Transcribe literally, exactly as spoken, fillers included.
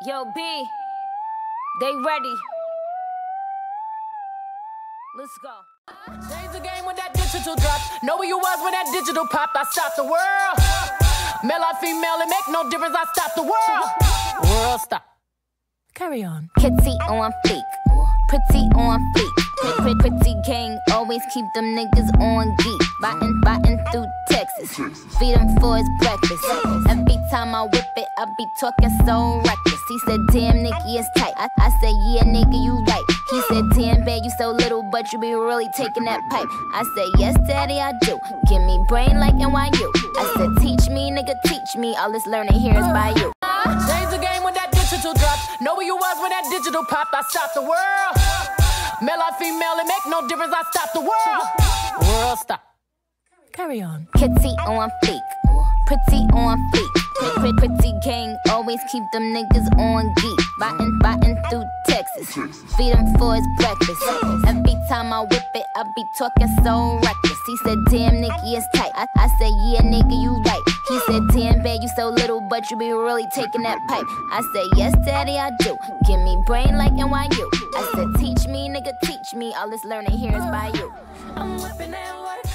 Yo, B, they ready. Let's go. Change the game when that digital dropped. Know where you was when that digital popped. I stopped the world. Male or female, it make no difference. I stopped the world. World stop. Carry on. Kitty on fleek, pretty on fleek. Pretty, pretty gang, always keep them niggas on geek. Biting, biting through Texas. Feed him for his breakfast. Every time I whip it, I be talking so reckless. He said, damn, Nikki, it's tight. I, I said, yeah, nigga, you right. He said, damn, babe, you so little, but you be really taking that pipe. I said, yes, daddy, I do. Give me brain like N Y U. I said, teach me, nigga, teach me. All this learning here is by you. Change the game when that digital dropped. Know where you was when that digital popped. I stopped the world. Male or female, it make no difference. I stopped the world. World stop. Carry on. Kitty on fleek, pretty on fleek. Pretty, pretty gang, always keep them niggas on geek. Biting, biting through Texas. Feed him for his breakfast. Every time I whip it, I be talking so reckless. He said, damn, Nikki, it's tight. I, I said, yeah, nigga, you right. He said, damn, babe, you so little, but you be really taking that pipe. I said, yes, daddy, I do. Give me brain like N Y U. I said, teach me, nigga, teach me. All this learning here is by you. I'm whipping that work.